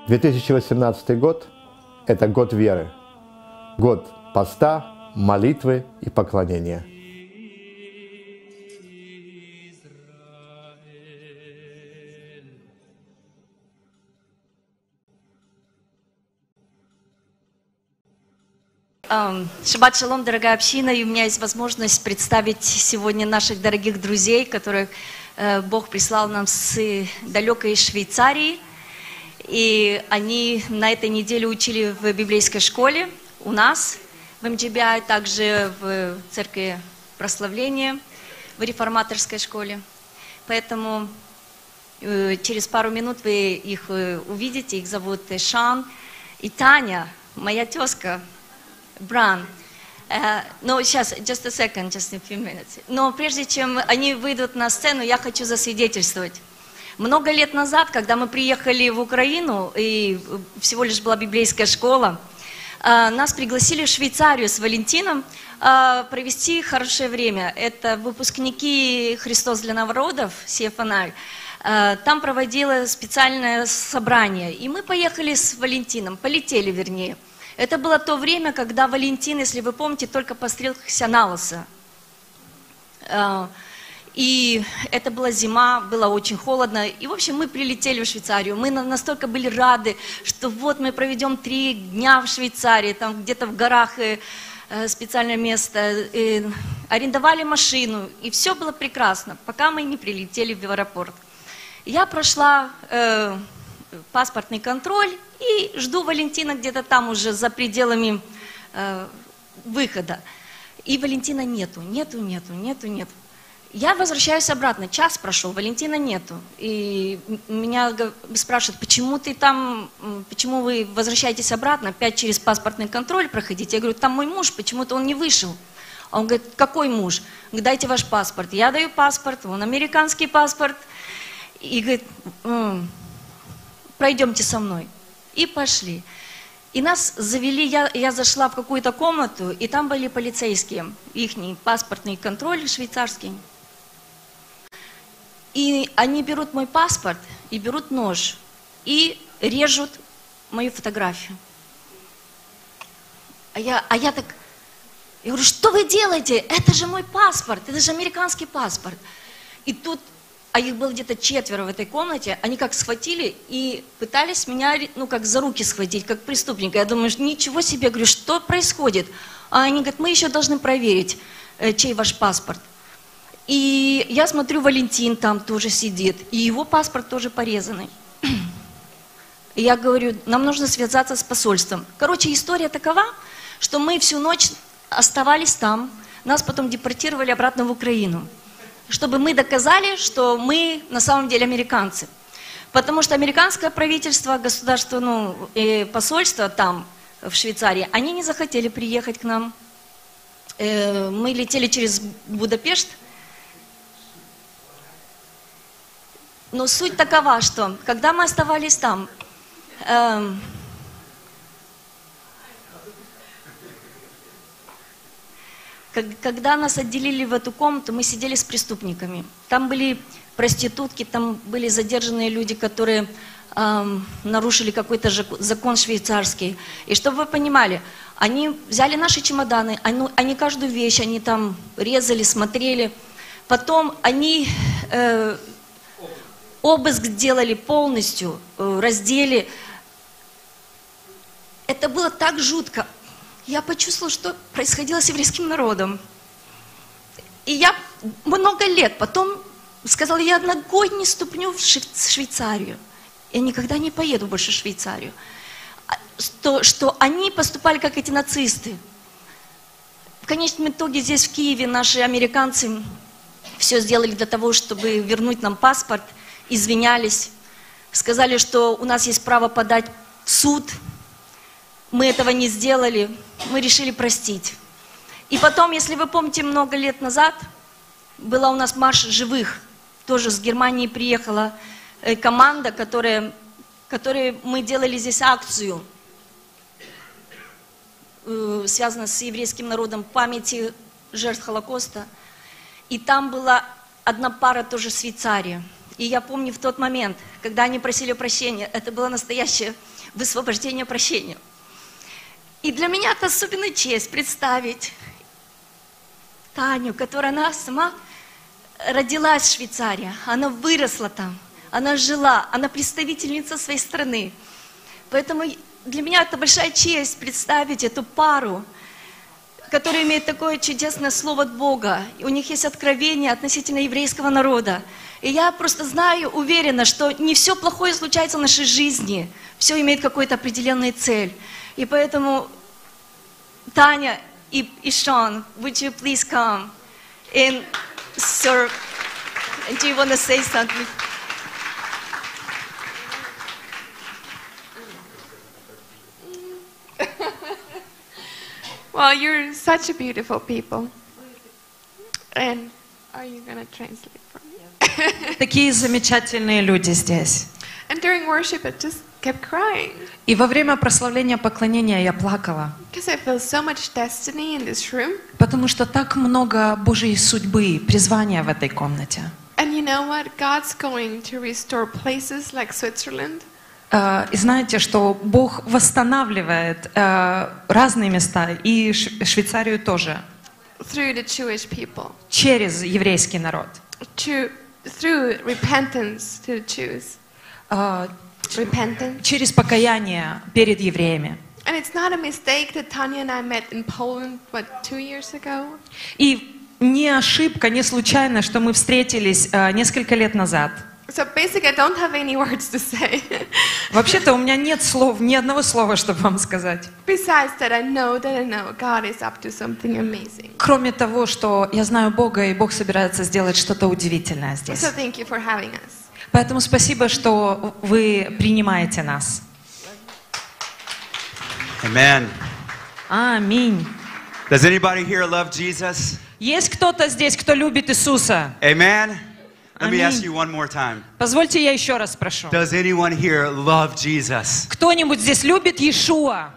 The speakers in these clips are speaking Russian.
2018 год – это год веры, год поста, молитвы и поклонения. Шаббат шалом, дорогая община, и у меня есть возможность представить сегодня наших дорогих друзей, которых Бог прислал нам с далекой Швейцарии. И они на этой неделе учили в библейской школе у нас, в МГБИ, также в церкви прославления, в реформаторской школе. Поэтому через пару минут вы их увидите. Их зовут Шан и Таня, моя тезка. Бран. Но сейчас, just a second, just a few minutes. Но прежде чем они выйдут на сцену, я хочу засвидетельствовать. Много лет назад, когда мы приехали в Украину, и всего лишь была библейская школа, нас пригласили в Швейцарию с Валентином провести хорошее время. Это выпускники «Христос для народов», CFNI. Там проводилось специальное собрание. И мы поехали с Валентином, полетели вернее. Это было то время, когда Валентин, если вы помните, только постригся на лысо. И это была зима, было очень холодно. И, в общем, мы прилетели в Швейцарию. Мы настолько были рады, что вот мы проведем 3 дня в Швейцарии, там где-то в горах специальное место. И арендовали машину, и все было прекрасно, пока мы не прилетели в аэропорт. Я прошла паспортный контроль и жду Валентина где-то там уже за пределами выхода. И Валентина нету. Я возвращаюсь обратно, час прошел, Валентина нету. И меня спрашивают, почему ты там, почему вы возвращаетесь обратно, опять через паспортный контроль проходите? Я говорю, там мой муж, почему-то он не вышел. Он говорит, какой муж? Дайте ваш паспорт. Я даю паспорт, он американский паспорт. И говорит, пройдемте со мной. И пошли. И нас завели, я зашла в какую-то комнату, и там были полицейские, ихний паспортный контроль швейцарский. И они берут мой паспорт, и берут нож, и режут мою фотографию. А я так, я говорю, что вы делаете? Это же мой паспорт, это же американский паспорт. И тут, а их было где-то 4 в этой комнате, они как схватили и пытались меня, как за руки схватить, как преступника. Я думаю, ничего себе, говорю, что происходит? А они говорят, мы еще должны проверить, чей ваш паспорт. И я смотрю, Валентин там тоже сидит, и его паспорт тоже порезанный. И я говорю, нам нужно связаться с посольством. Короче, история такова, что мы всю ночь оставались там, нас потом депортировали обратно в Украину, чтобы мы доказали, что мы на самом деле американцы. Потому что американское правительство, государство, и посольство там, в Швейцарии, они не захотели приехать к нам. Мы летели через Будапешт. Но суть такова, что когда мы оставались там, когда нас отделили в эту комнату, мы сидели с преступниками. Там были проститутки, там были задержанные люди, которые нарушили какой-то закон швейцарский. И чтобы вы понимали, они взяли наши чемоданы, они каждую вещь, они там резали, смотрели. Потом они обыск делали полностью, раздели. Это было так жутко. Я почувствовала, что происходило с еврейским народом. И я много лет потом сказала, я ногой не ступню в Швейцарию. Я никогда не поеду больше в Швейцарию. Что они поступали, как эти нацисты. В конечном итоге здесь, в Киеве, наши американцы все сделали для того, чтобы вернуть нам паспорт, извинялись, сказали, что у нас есть право подать в суд. Мы этого не сделали, мы решили простить. И потом, если вы помните, много лет назад была у нас марш живых. Тоже с Германии приехала команда, которой мы делали здесь акцию, связанную с еврейским народом, памяти жертв Холокоста. И там была одна пара тоже в Швейцарии. И я помню в тот момент, когда они просили прощения, это было настоящее высвобождение прощения. И для меня это особенная честь представить Таню, которая она сама родилась в Швейцарии, она выросла там, она жила, она представительница своей страны. Поэтому для меня это большая честь представить эту пару, которые имеют такое чудесное слово от Бога. И у них есть откровение относительно еврейского народа. И я просто знаю, уверена, что не все плохое случается в нашей жизни. Все имеет какую-то определенную цель. И поэтому, Таня и Шон, would you please come? And, sir, do you want to say something? Well, you're such a beautiful people. And are you going to translate for me? Такие замечательные люди здесь. And during worship, I just kept crying. И во время прославления поклонения я плакала, Because I feel so much destiny in this room. потому что так много Божьей судьбы, призвания в этой комнате. And you know what? God's going to restore places like Switzerland. И знаете, что Бог восстанавливает разные места, и Швейцарию тоже, Through the Jewish people. через еврейский народ. Through repentance to the Jews. Repentance. Через покаяние перед евреями. And it's not a mistake that Tanya and I met in Poland, 2 years ago? И не ошибка, не случайно, что мы встретились несколько лет назад. So basically, I don't have any words to say. Вообще-то у меня нет слов, ни одного слова, чтобы вам сказать. Besides that, I know God is up to something amazing. Кроме того, что я знаю Бога, и Бог собирается сделать что-то удивительное здесь. So thank you for having us. Поэтому спасибо, что вы принимаете нас. Amen. Аминь. Does anybody here love Jesus? Есть кто-то здесь, кто любит Иисуса? Amen. Let me Аминь. ask you one more time. Позвольте я еще раз спрошу. Does anyone here love Jesus? Кто-нибудь здесь любит Иешуа?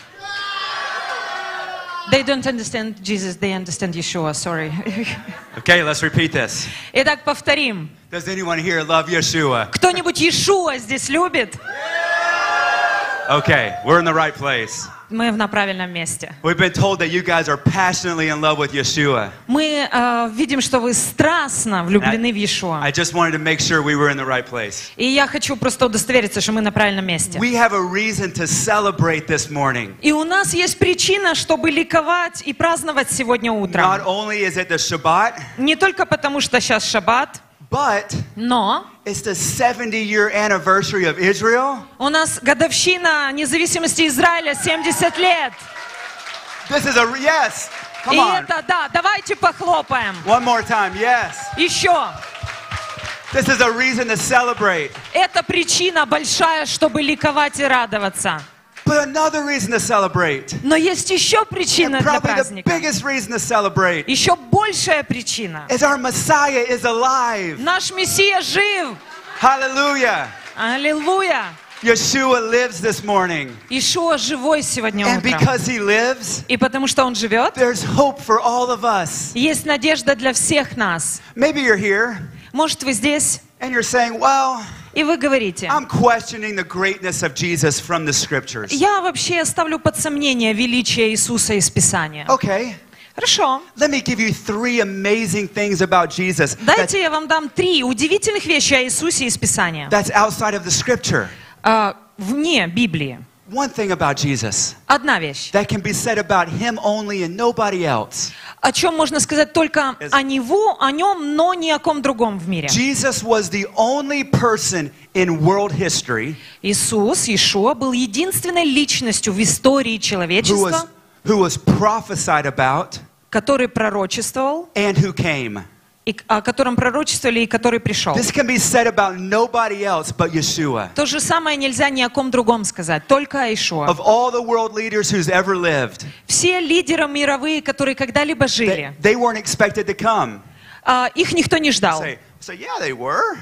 They don't understand Jesus, they understand Yeshua, sorry. Okay, let's repeat this. Итак, повторим. Does anyone here love Yeshua? Кто-нибудь Иешуа здесь любит? Okay, we're in the right place. Мы на правильном месте. We've been told that you guys are passionately in love with Yeshua. Мы видим, что вы страстно влюблены в Иешуа. I just wanted to make sure we were in the right place. И я хочу просто удостовериться, что мы на правильном месте. We have a reason to celebrate this morning. И у нас есть причина, чтобы ликовать и праздновать сегодня утром. Not only is it the Shabbat, Не только потому, что сейчас шаббат, but но it's the 70-year anniversary of Israel. у нас годовщина независимости Израиля 70 лет. This is yes. Come И on. это, да, давайте похлопаем. One more time. Yes. Еще. This is a reason to celebrate. Это причина большая, чтобы ликовать и радоваться. But another reason to celebrate. Но есть еще причина And для probably the праздника. biggest reason to celebrate Еще большая причина. is our Messiah is alive. Наш Мессия жив. Hallelujah. Аллилуйя. Yeshua lives this morning. Иешуа живой сегодня And утром. because he lives, И потому что Он живет, there's hope for all of us. есть надежда для всех нас. Maybe you're here Может, вы здесь, and you're saying, well, и вы говорите, I'm questioning the greatness of Jesus from the scriptures. я вообще ставлю под сомнение величие Иисуса из Писания. Okay. Хорошо. Let me give you 3 amazing things about Jesus Дайте я вам дам 3 удивительных вещи о Иисусе из Писания. that's outside of the scripture. Вне Библии. One thing about Jesus Одна вещь. that can be said about him only and nobody else. О чем можно сказать только о нем, но ни о ком другом в мире. Jesus was the only person in world history Иисус, Иешуа, был единственной личностью в истории человечества, who was prophesied about который пророчествовал, and who came. и о котором пророчествовали и который пришел. This can be said about nobody else but Yeshua. То же самое нельзя ни о ком другом сказать, только о Иешуа. Of all the world leaders who's ever lived, Все лидеры мировые, которые когда-либо жили, they weren't expected to come. их никто не ждал. Say, yeah, they were.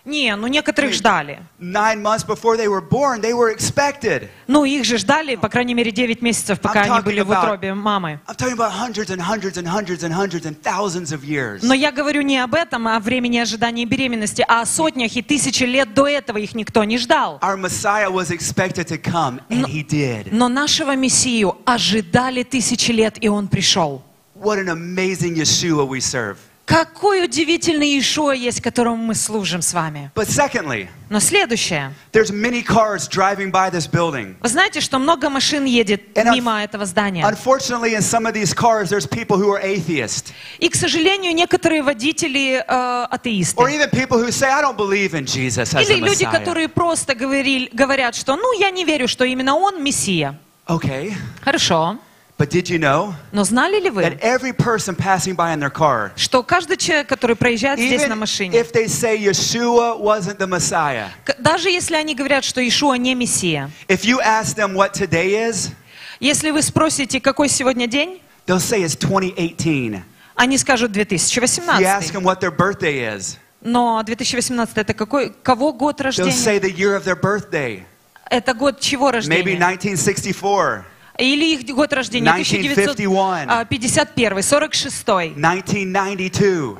Не, ну некоторых ждали. 9 months before they were born, they were expected. Ну, их же ждали, по крайней мере, 9 месяцев, пока I'm они были talking в утробе мамы. I'm talking about hundreds and hundreds and hundreds and hundreds and thousands of years. Но я говорю не об этом, а о времени ожидания беременности, а о сотнях и тысячи лет до этого их никто не ждал. Our Messiah was expected to come, and he did. Но нашего Мессию ожидали тысячи лет, и он пришел. What an amazing Yeshua we serve. Какой удивительный Иешуа есть, которому мы служим с вами. But secondly, Но следующее. there's many cars driving by this building. Вы знаете, что много машин едет And мимо этого здания. Unfortunately, in some of these cars, there's people who are atheists. И, к сожалению, некоторые водители атеисты. Or even people who say, I don't believe in Jesus as Или a люди, Messiah. которые просто говорят, что ну я не верю, что именно он Мессия. Okay, Хорошо. but did you know Но знали ли that вы, every person passing by in their car, что каждый человек, который проезжает здесь на even машине, if they say Yeshua wasn't the Messiah, даже если они говорят, что Иешуа не Мессия, if you ask them what today is, если вы спросите, какой сегодня день, they'll say it's 2018. они скажут If you ask 2018. them what their birthday is, Но 2018 это кого год they'll рождения? say the year of their birthday. Это год чего Maybe рождения? 1964, Или их год рождения 1951, 1951, 46, 1992,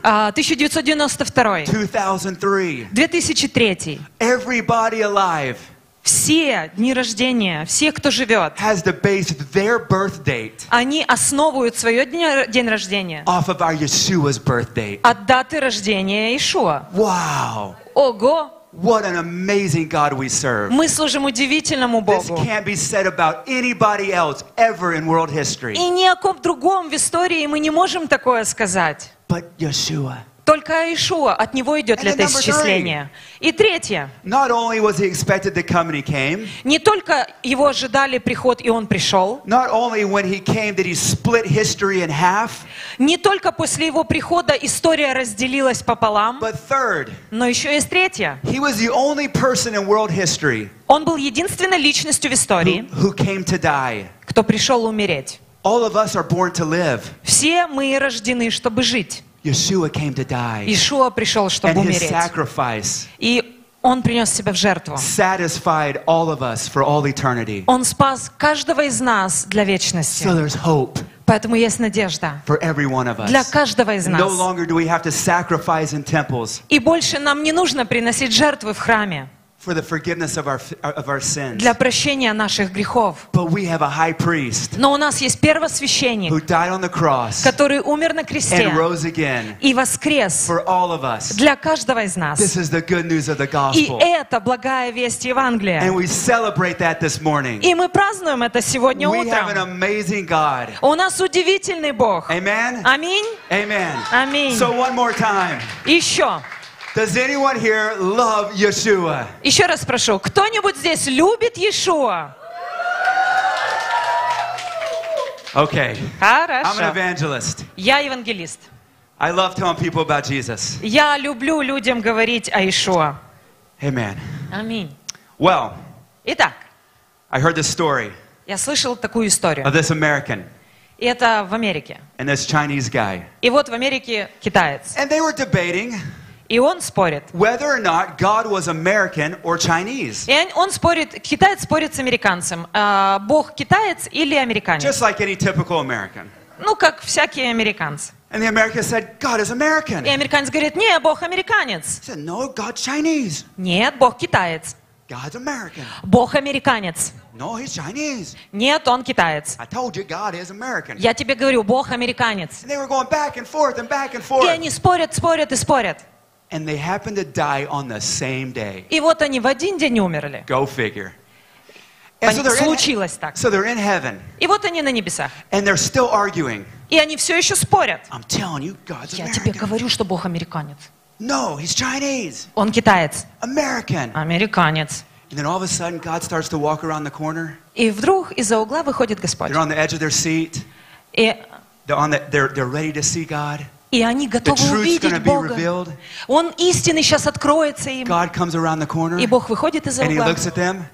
1992, 2003. 2003. Everybody alive Все дни рождения, все, кто живет, has to base their birth date они основывают свое день рождения off of our Yeshua's birth date. от даты рождения Иешуа. Wow. Ого! What an amazing God we serve. Мы служим удивительному This Богу. can't be said about anybody else ever in world history. И ни о ком другом в истории мы не можем такое сказать. But Yeshua. Только Иешуа, от него идет And then number летоисчисление. И третье. Not only was he expected to come and he came, Не только его ожидали приход, и он пришел. not only when he came did he split history in half, Не только после его прихода история разделилась пополам, but third, но еще есть третье. he was the only person in world history Он был единственной личностью в истории, who came to die. кто пришел умереть. All of us are born to live. Все мы рождены, чтобы жить. Yeshua came to die. Иешуа пришел, чтобы And his умереть. sacrifice И он принес себя в жертву. satisfied all of us for all eternity. Он спас каждого из нас для вечности. So there's hope Поэтому есть надежда for every one of для us. каждого из No нас. longer do we have to sacrifice in temples И больше нам не нужно приносить жертвы в храме for the forgiveness of our sins. для прощения наших грехов. But we have a high priest Но у нас есть первосвященник, who died on the cross который умер на кресте and rose again и воскрес for all of us. для каждого из нас. This is the good news of the И gospel. это благая весть Евангелия. And we celebrate that this morning. И мы празднуем это сегодня We have an утром. amazing God. У нас удивительный Бог. Amen? Аминь. Amen. Аминь. So one more time. Еще. Does anyone here love Yeshua? Еще раз спрошу, кто-нибудь здесь любит Иешуа? Okay. I'm an Хорошо. evangelist. Я евангелист. I love telling people about Jesus. Я люблю людям говорить о Иешуа. Amen. Аминь. Well, Итак, I heard this story я слышал такую историю. of this American И это в Америке. and this Chinese guy. И вот в Америке китаец. And they were debating И он спорит. whether or not God was American or Chinese. И он спорит, китаец спорит с американцем. Бог китаец или американец? Just like any typical American. Ну, как всякие американцы. And the American said, God is American. И американец говорит, не, Бог американец. He said, no, God's Chinese. Нет, Бог китаец. God's American. Бог американец. No, he's Chinese. Нет, он китаец. I told you God is American. Я тебе говорю, Бог американец. And they were going back and forth and back and И forth. они спорят, спорят и спорят. And they happened to die on the same day. И вот они в один день умерли. Go figure. And so they're, Случилось так. so they're in heaven. И вот они на небесах. And they're still arguing. И они все еще спорят. I'm telling you, God's Я тебе American. говорю, что Бог американец. No, he's Chinese. Он китаец. American. Американец. And then all of a sudden, God starts to walk around the corner. И вдруг из-за угла выходит Господь. They're on the edge of their seat. И They're ready to see God. они The готовы truth's going to увидеть be Бога. revealed. Он истинный сейчас откроется им. God comes around the corner. И Бог выходит из-за And he угла. looks at them.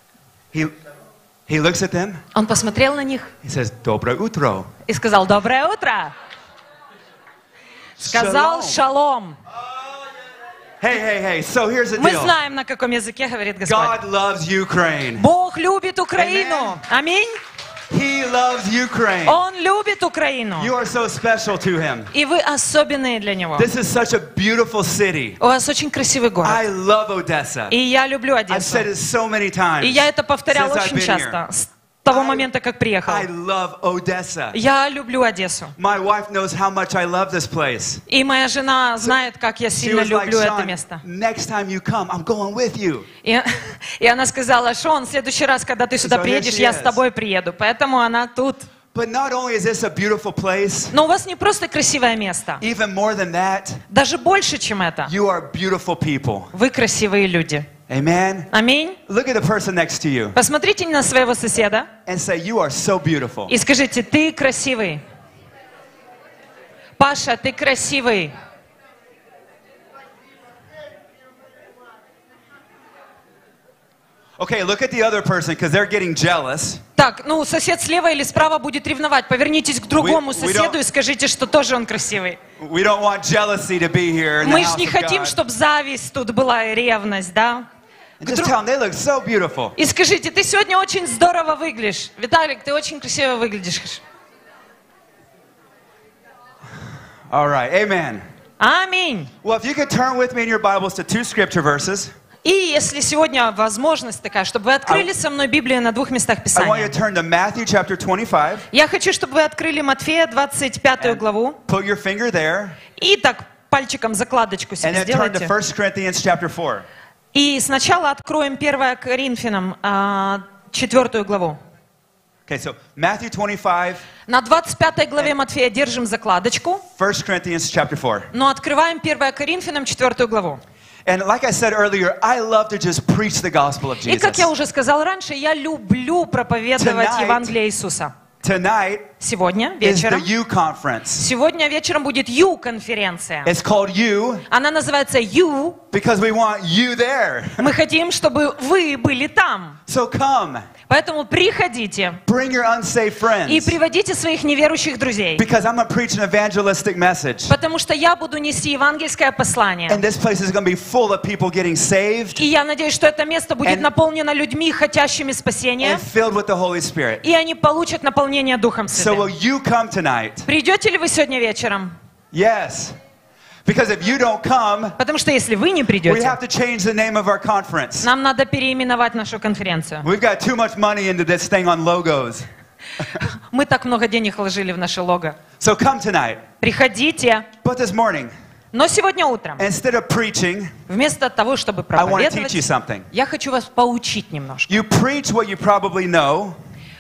He looks at them. Он посмотрел на них He says, Доброе утро. и сказал, доброе утро. Сказал шалом. Hey. So here's the Мы deal. знаем, на каком языке говорит Господь. God loves Ukraine. Бог любит Украину. Аминь. He loves Ukraine. Он любит Украину. You are so special to him. И вы особенные для Него. This is such a beautiful city. У вас очень красивый город. I love Odessa. И я люблю I've Одессу. said it so many times. И я это повторял since I've очень been часто. here. С того момента, как приехал. I love Odessa. Я люблю Одессу. My wife knows how much I love this place. И моя жена знает, как я She сильно was like, люблю это Sean, место. next time you come, I'm going with you. И она сказала: Шон, в следующий раз, когда ты сюда So here приедешь, she я is. с тобой приеду. Поэтому она тут. But not only is this a beautiful place, Но у вас не просто красивое место. even more than that, Даже больше, чем это. you are beautiful people. Вы красивые люди. Amen? Аминь. Look at the person next to you Посмотрите на своего соседа and say, you are so beautiful. и скажите: ты красивый. Паша, ты красивый. Okay, look at the other person because they're getting jealous. Так, ну сосед слева или справа будет ревновать. Повернитесь к другому We соседу don't- и скажите, что тоже он красивый. We don't want jealousy to be here in the Мы house ж не of хотим, God. чтобы зависть тут была и ревность, да? And just tell them they look so beautiful. И скажите: ты сегодня очень здорово выглядишь. Виталик, ты очень красиво выглядишь. All right, amen. Аминь. Well, if you could turn with me in your Bibles to 2 scripture verses, И если сегодня возможность такая, чтобы вы открыли со мной Библию на 2 местах I want you to Писания. turn to Matthew chapter 25. Я хочу, чтобы вы открыли Матфея 25 главу. Put your finger there, И так пальчиком закладочку and себе then turn to сделайте. 1 Corinthians chapter 4. И сначала откроем 1 Коринфянам 4 главу. Okay, so Matthew 25, На 25 главе Матфея держим закладочку, 1 Corinthians chapter 4. но открываем 1 Коринфянам 4 главу. And like I said earlier, I love to just preach the gospel of И как я Jesus. уже сказал раньше, я люблю проповедовать Tonight- Евангелие Иисуса. Tonight Сегодня is the вечером. U conference. Сегодня вечером будет Ю-конференция. It's called U Она называется Ю. because we want you there. Мы хотим, чтобы вы были там. So come, Поэтому приходите bring your unsaved и friends приводите своих неверующих друзей. because I'm going to preach an evangelistic message. Потому что я буду нести евангельское послание. And this place is going to be full of people getting saved И я надеюсь, что это место будет And- наполнено людьми, хотящими спасения. and filled with the Holy Spirit. И они получат наполнение Духом So will Святым. you come tonight? Придете ли вы сегодня вечером? Yes. Because if you don't come, Потому что если вы не we придете, have to change the name of our conference. нам надо переименовать нашу конференцию. We've got too much money into this thing on logos. Мы так много денег вложили в наше лого. So come tonight. Приходите. But this morning, Но сегодня утром, instead of preaching, вместо того, чтобы I want to teach проповедовать, you something. я хочу вас поучить немножко. You preach what you probably know.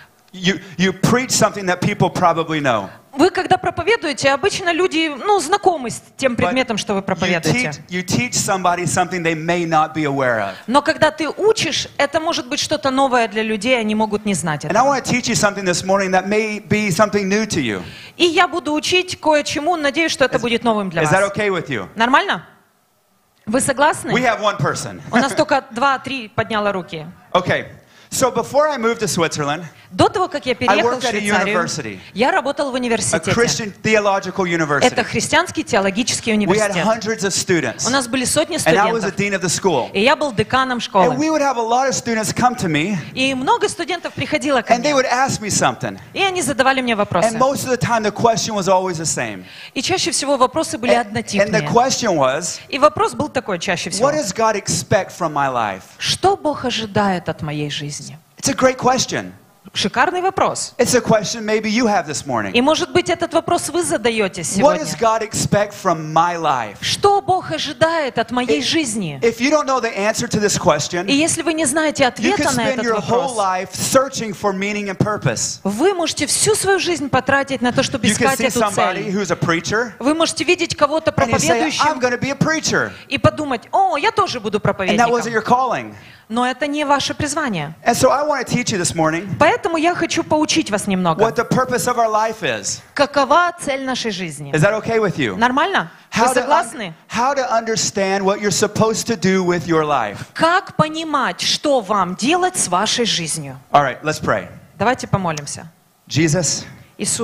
You preach something that people probably know. Вы, когда проповедуете, обычно люди, знакомы с тем But предметом, что вы проповедуете. you teach somebody something they may not be aware of. Но когда ты учишь, это может быть что-то новое для людей, они могут не знать And I этого. want to teach you something this morning that may be something new to you. И я буду учить кое-чему, надеюсь, что это будет новым для Is that вас. okay with you? Нормально? Вы согласны? We have one person. У нас только 2-3 подняло руки. Okay. So before I moved to Switzerland, До того, как я переехал в worked at a Швейцарию, university. я работал в a университете. Christian theological Это university, христианский теологический we had университет. hundreds of students. У нас были сотни And I was the студентов. dean of the school. И я был деканом And школы. we would have a lot of students come to me, И много студентов приходило ко and they мне. would ask me something. И они задавали мне And вопросы. most of the time, the question was always the same. И чаще всего вопросы были And the однотипные. question was, И вопрос был такой чаще всего. what does God expect from my life? Что Бог ожидает от моей жизни? It's a great question. Шикарный вопрос. It's a question maybe you have this morning. И, может быть, этот вопрос вы задаете What сегодня. does God expect from my life? Что Бог ожидает от моей жизни? If you don't know the answer to this И question, если вы не знаете you could ответа на spend этот your whole вопрос, life searching for meaning and purpose. вы можете всю свою жизнь потратить на то, чтобы You can искать see эту somebody цель. who's a preacher, Вы можете видеть кого-то and you say, I'm проповедующим going to be a preacher. и подумать: о, я тоже буду And that wasn't your проповедником. calling. Но это не ваше призвание. And so I want to teach you this morning Поэтому я хочу поучить вас немного. what the purpose of our life is. Какова цель нашей жизни? Is that okay with you? Нормально? Вы согласны? how to understand what you're supposed to do with your life. Как понимать, что вам делать с вашей жизнью? All right, let's pray. Давайте помолимся. Jesus, Иисус,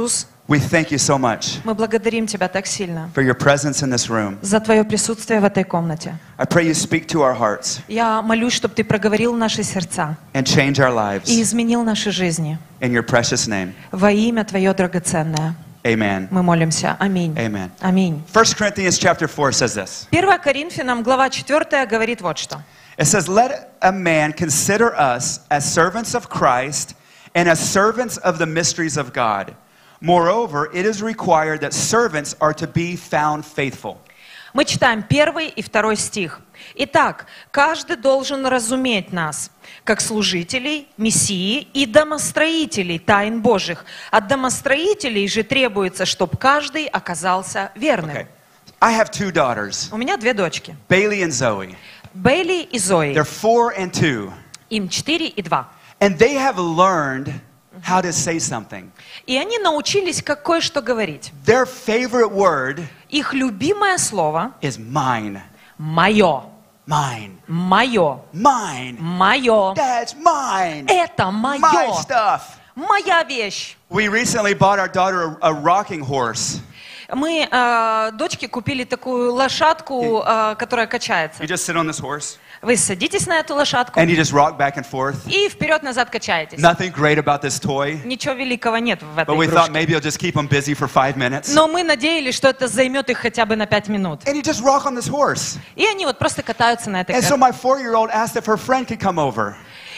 We thank you so much Мы благодарим Тебя так сильно for your presence in this room. за Твое присутствие в этой комнате. I pray you speak to our hearts Я молюсь, чтобы Ты проговорил наши сердца and change our и lives. изменил наши жизни. In your precious name. Во имя Твое драгоценное. Amen. Мы молимся. Аминь. Amen. Аминь. 1 Corinthians chapter 4 says this. 1 Коринфянам, глава 4, говорит вот что. It says, let a man consider us as servants of Christ and as servants of the mysteries of God. Moreover, it is required that servants are to be found faithful. Мы читаем 1 и 2 стих. Итак, каждый должен разуметь нас, как служителей, мессии и домостроителей тайн Божьих. От домостроителей же требуется, чтобы каждый оказался верным. Okay. I have 2 daughters, У меня 2 дочки. Bailey and Zoe. Бейли и Зои. They're 4 and 2. Им 4 и 2. And they have learned how to say something. И они научились как кое-что говорить. Their favorite word Их любимое слово is mine. «моё». Mine. «Моё». Mine. «Моё». That's mine. Это My моё. stuff. Моя вещь. We recently bought our daughter a rocking horse. Мы дочке купили такую лошадку, которая качается. You just sit on this horse Вы садитесь на эту лошадку and you just rock back and forth. и вперед-назад качаетесь. Nothing great about this toy, Ничего великого нет в этой but we thought игрушке. maybe it'll just keep them busy for 5 minutes. Но мы надеялись, что это займет их хотя бы на 5 минут. And you just rock on this horse. И они вот просто катаются на этой And so my 4-year-old asked if her friend could come over.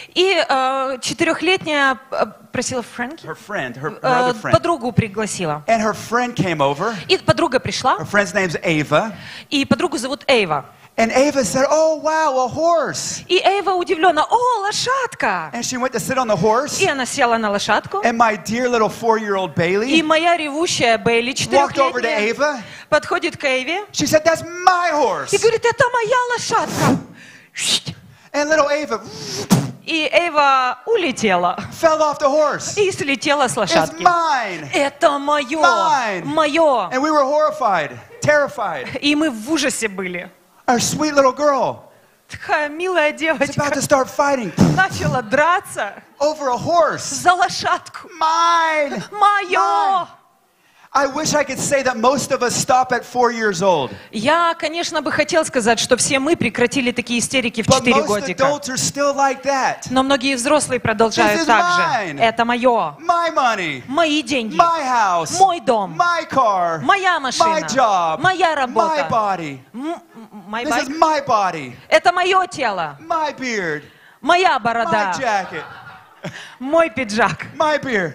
И 4-летняя просила Фрэнки, Her friend, her other friend. подругу пригласила. And her friend came over. И подруга пришла, Her friend's name's Ava. и подругу зовут Эйва. And Ava said, oh, wow, a horse. И Эйва удивлена: «О, лошадка!» And she went to sit on the horse. И она села на лошадку. And my dear little 4-year-old И Bailey моя ревущая Бейли, walked over to 4-летняя, Ava. подходит к Эйве She said, that's my horse. и говорит: «Это моя лошадка!» And little Ava И Эйва улетела fell off the horse. и слетела с It's лошадки. mine. Это мое! Mine. Мое! And we were horrified, terrified. И мы в ужасе были. Our sweet little girl Такая милая is девочка about to start fighting начала драться over a horse. за лошадку. Mine. Мое! I wish I could say that most of us stop at 4 years old. Я, конечно, бы хотел сказать, что все мы прекратили такие истерики в But 4 most годика. adults are still like that. Но многие взрослые продолжают This is так же. mine. Это мое. My money, Мои деньги. my house, Мой дом. my car, Моя my машина. job, Моя my работа. body. My This is bike. my body, Это мое тело. my beard, Моя my борода. jacket, Мой пиджак. my beard.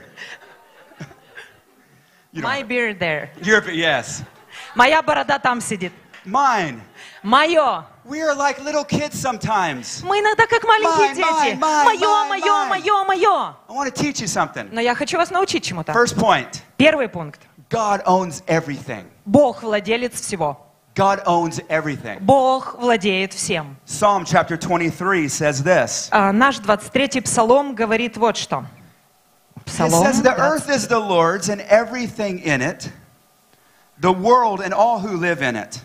You don't My have- beard there. Your, yes, Моя борода там сидит. mine. Мое. We are like little kids sometimes. Мы иногда как маленькие Mine, дети. mine, mine, Мое, mine, мое, mine. мое, мое. I want to teach you something. Но я хочу вас научить чему-то. First point, Первый пункт. God owns everything. Бог владелец всего. God owns everything. Бог владеет всем. Psalm chapter 23 says this. Наш 23-й псалом говорит вот что. It Псалом. says, the earth is the Lord's and everything in it, the world and all who live in it.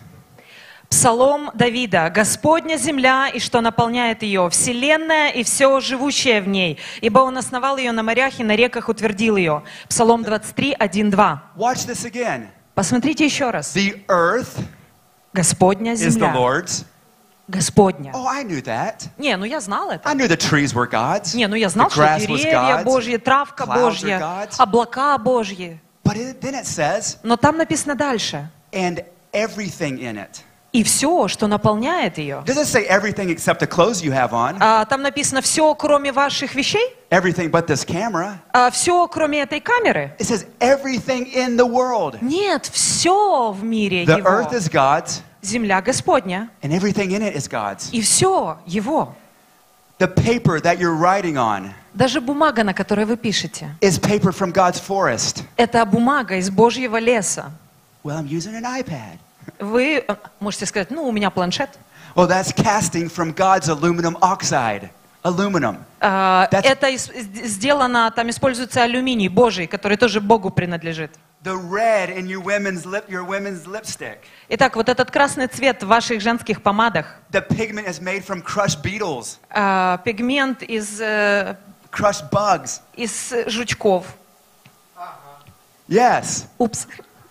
Псалом Давида. «Господня земля и что наполняет ее, вселенная и все живущее в ней, ибо Он основал ее на морях и на реках утвердил ее». Псалом 23, 1-2. Watch this again. Посмотрите еще раз. The earth Господня is the земля. Lord's. Господня. Oh, I knew that. Не, ну я знал это. I knew the trees were God's. Не, ну я знал, The что grass was деревья God's. Божьи, травка Clouds are Божья, God's. облака Божьи. But then it says, Но там написано дальше. and everything in it. И все, что наполняет ее. Does it say everything except the clothes you have on? Там написано все, кроме ваших вещей, Everything but this camera? все, кроме этой камеры. It says everything in the world. Нет, все в мире The Его. earth is God's, Земля Господня. and everything in it is God's. И все Его. The paper that you're writing on Даже бумага, на которой вы пишете, is paper from God's forest. это бумага из Божьего леса. Well, I'm using an iPad. Вы можете сказать: ну, у меня планшет. Well, that's casting from God's aluminum oxide. Aluminum. Это сделано, там используется алюминий Божий, который тоже Богу принадлежит. The red in your women's lipstick. Итак, вот этот красный цвет в ваших женских помадах, The pigment is made from crushed beetles, пигмент из crushed bugs. жучков. Yes. Упс.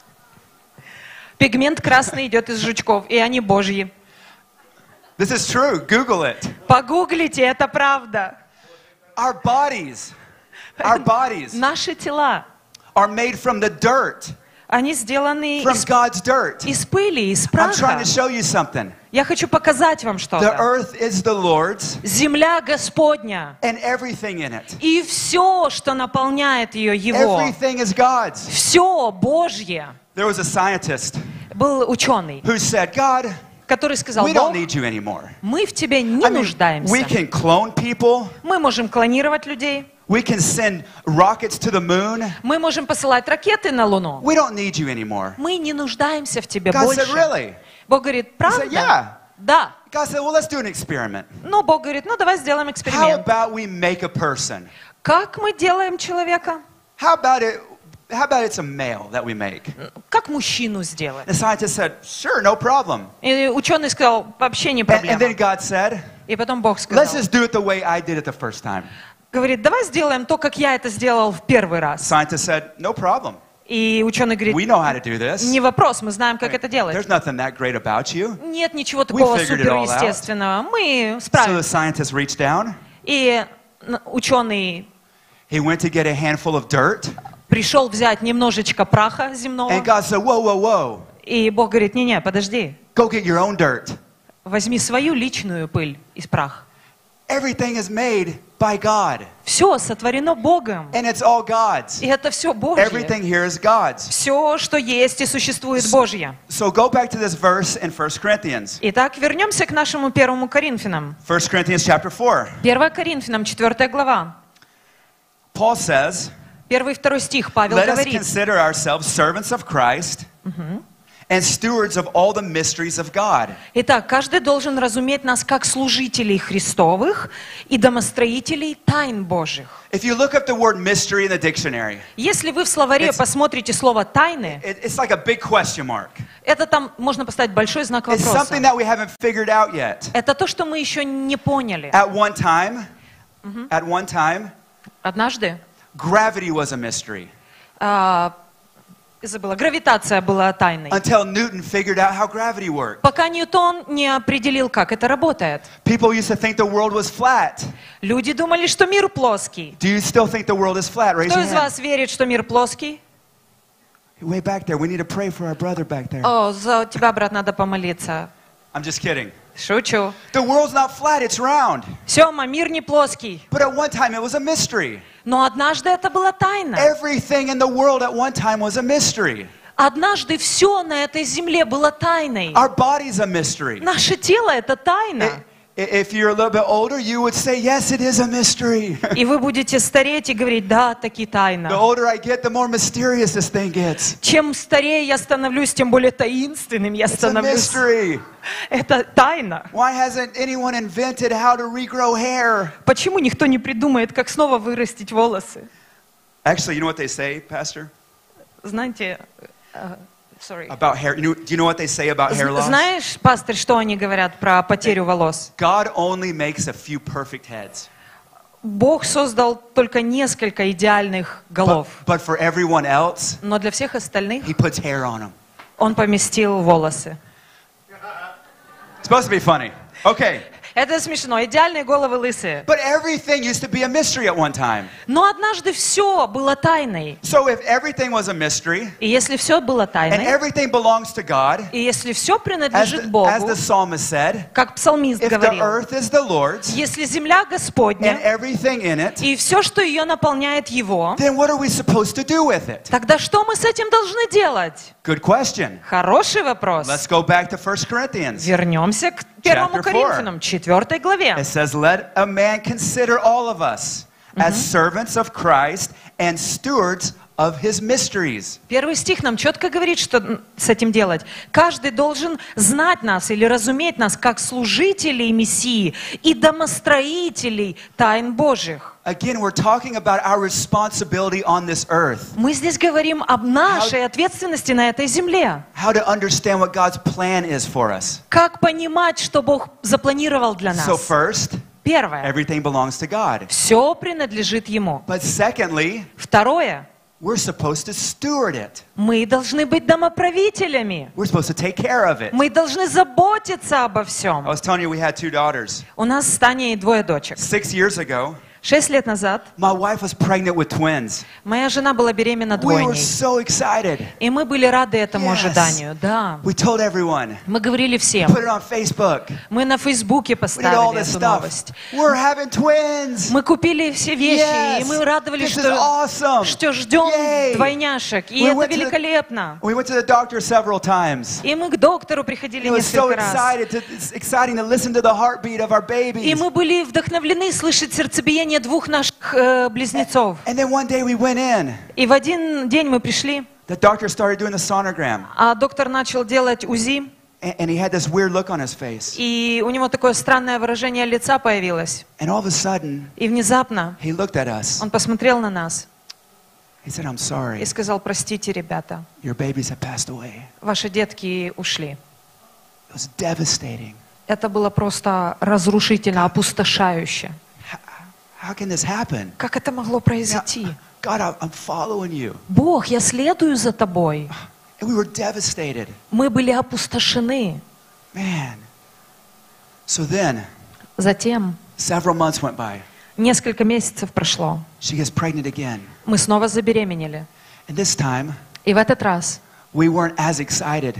Пигмент красный идет из жучков, и они божьи. This is true. Google it. Погуглите, это правда. Our bodies Наши тела, are made from the dirt, они сделаны from God's dirt. из пыли, из I'm trying праха. to show you something. Я хочу показать вам The что-то. earth is the Lord's Земля Господня, and everything in it. и все, что наполняет ее, Его. Everything is God's. Все Божье. There was a scientist Был ученый, who said, God, который сказал: we don't Бог, need you anymore. мы в тебе не I mean, we нуждаемся. can clone people. Мы можем клонировать людей, We can send rockets to the moon. мы можем посылать ракеты на Луну. We don't need you anymore. Мы не нуждаемся в тебе God больше. said, really? Бог говорит: He правда? said, yeah. Да. God said, well, let's do an experiment. Но Бог говорит: ну давай сделаем How эксперимент. about we make a person? Как мы делаем человека? How about it's a male that we make? Как мужчину сделать? The scientist said, sure, no problem. И ученый сказал: вообще не And then проблема. God said, И потом Бог let's сказал, just do it the way I did it the first time. говорит: давай сделаем то, как я это сделал в первый раз. Scientist said, no problem. И ученый We говорит: know how to do this. не вопрос, мы знаем, как это There's делать. nothing that great about you. Нет ничего такого figured it all out. суперестественного. Мы So the справимся. scientist reached down. И ученый He went to get a handful of dirt. пришел взять немножечко праха земного. And God said, whoa, whoa, whoa. И Бог говорит: не-не, подожди. Go get your own dirt. Возьми свою личную пыль из праха. Everything is made by God. Все сотворено Богом. And it's all God's. И это все Божье. Everything here is God's. Все, что есть и существует Божье. So go back to this verse in 1 Corinthians. Итак, вернемся к нашему 1 Коринфянам. 1 Corinthians chapter 4. 1 Коринфянам, 4 глава. Paul says, 1 и 2 стих Павел let us говорит: consider ourselves servants of Christ and stewards of all the mysteries of God. Итак, каждый должен разуметь нас как служителей Христовых и домостроителей тайн Божьих. If you look up the word mystery in the dictionary, Если вы в словаре посмотрите слово «тайны», it's like a big question mark. это там можно поставить большой знак It's вопроса. something that we haven't figured out yet. Это то, что мы еще не поняли. At one time, Однажды, gravity was a mystery забыла, гравитация была тайной. until Newton figured out how gravity worked. Пока Ньютон не определил, как это работает. People used to think the world was flat. Люди думали, что мир плоский. Do you still think the world is flat? Raise Кто your из hand. вас верит, что мир плоский? Way back there. We need to pray for our brother back there. О, за тебя, брат, надо помолиться. I'm just kidding. Шучу. The world's not flat, it's round. Сема, мир не плоский. But at one time it was a mystery. Но однажды это была тайна. Everything in the world at one time was a mystery. Однажды все на этой земле было тайной. Our body's a mystery. Наше тело — это тайна. If you're a little bit older, you would say, yes, it is a mystery. И вы будете стареть и говорить: да, таки The тайна. older I get, the more mysterious this thing gets. Чем старее я становлюсь, тем более таинственным я It's a становлюсь. mystery. Это тайна. Why hasn't anyone invented how to regrow hair? Почему никто не придумает, как снова вырастить волосы? Actually, you know what they say, Pastor? Знаете, sorry. About hair. Do you know what they say about hair loss? Знаешь, пастырь, что они говорят про потерю волос? God only makes a few perfect heads. Бог создал только несколько идеальных голов, But for everyone else, но для всех остальных He puts hair on them. Он поместил волосы. It's supposed to be funny. Okay. Это смешно. Идеальные головы лысые. But everything used to be a mystery at one time. Но однажды все было тайной. So if everything was a mystery, И если все было and тайной, everything belongs to God, и если все as принадлежит the Богу, psalmist said, как псалмист if the говорил, earth is the Lord's если земля and Господня, everything in it, и все, что ее наполняет Его, then what are we supposed to do with it? тогда что мы с этим должны делать? Good question. Хороший вопрос. Let's go back to 1 Corinthians. Вернемся к 1 Chapter 4. Коринфянам, 4 главе. It says, let a man consider all of us as servants of Christ and stewards of his mysteries. Первый стих нам четко говорит, что с этим делать. Каждый должен знать нас или разуметь нас как служителей Мессии и домостроителей тайн Божьих. Again, we're talking about our responsibility on this earth. Мы здесь говорим об нашей ответственности на этой земле. How to understand what God's plan is for us. Как понимать, что Бог запланировал для So нас? first, Первое. everything belongs to God. Все принадлежит Ему. But secondly, Второе. we're supposed to steward it. Мы должны быть домоправителями. We're supposed to take care of it. Мы должны заботиться обо I всем. was telling you we had 2 daughters. У нас с Таней 2 дочек. 6 years ago, 6 лет назад my wife was pregnant with twins. моя жена была беременна We were двойней. so excited. И мы были рады этому Yes. ожиданию. Да. We told everyone. Мы говорили всем. Put it on Facebook. Мы на Фейсбуке We did all поставили this эту stuff. новость. We're having twins. Мы купили все вещи, Yes. и мы радовались, This is awesome. что ждем Yay. двойняшек. И We это went to the- великолепно. We went to the doctor several times. И мы к доктору приходили It was so несколько раз. it's exciting to listen to the heartbeat of our И babies. мы были вдохновлены слышать сердцебиение 2 наших близнецов. And then one day we went in. И в один день мы пришли, The doctor started doing the sonogram. а доктор начал делать УЗИ, And he had this weird look on his face. и у него такое странное выражение лица появилось. And all of a sudden, И внезапно he looked at us. он посмотрел на нас He said, I'm и sorry. сказал: простите, ребята, Your babies have passed away. ваши детки ушли. It was devastating. Это было просто разрушительно, опустошающе. How can this happen? Как это могло произойти? God, I'm following you. Бог, я следую за тобой. And we were devastated. Мы были опустошены. Man. So then, Затем several months went by. несколько месяцев прошло. She gets pregnant again. Мы снова забеременели. And this time, И в этот раз we weren't as excited.